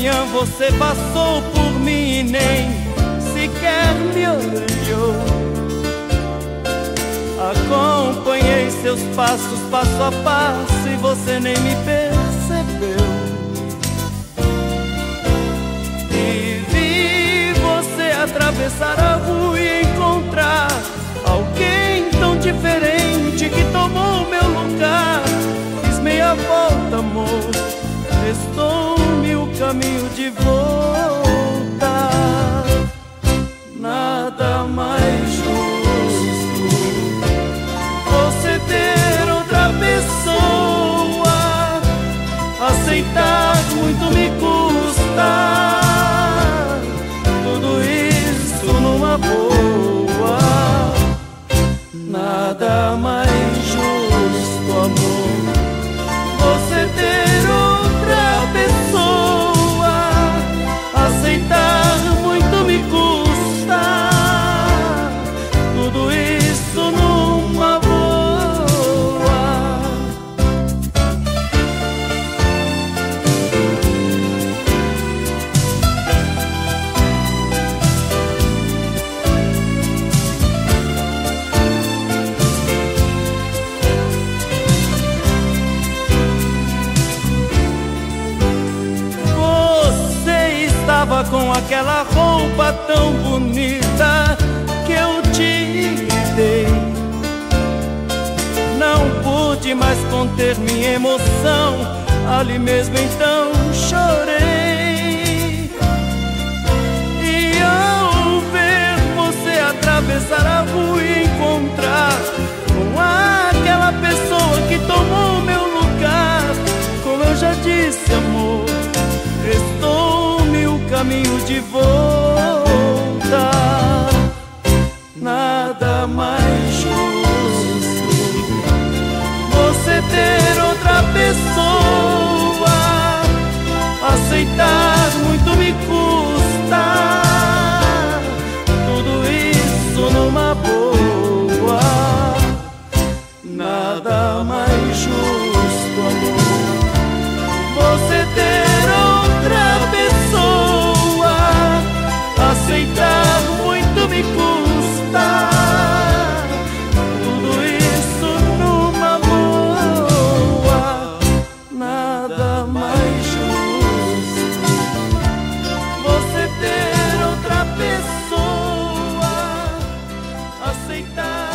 manhã você passou por mim e nem sequer me olhou. Acompanhei seus passos passo a passo e você nem me percebeu. E vi você atravessar a rua e encontrar alguém tão diferente que tomou meu lugar. Fiz meia volta, amor, restou-me o caminho de volta. Nada mais justo você ter outra pessoa. Aceitar muito me custa, tudo isso numa boa. Nada mais justo, amor, você ter outra pessoa. Aceitar muito me custa, tudo isso numa boa. Com aquela roupa tão bonita que eu te dei, não pude mais conter minha emoção. Ali mesmo então chorei. E ao ver você atravessar a rua e encontrar com aquela pessoa que tomou meu lugar, como eu já disse, amor, restou-me o caminho de volta. Nada mais justo você ter outra pessoa. Aceitar muito me custa, tudo isso numa boa. Nada mais justo, amor, você ter outra pessoa. Aceitar muito me custa, tudo isso numa boa. Nada mais justo você ter outra pessoa. Aceitar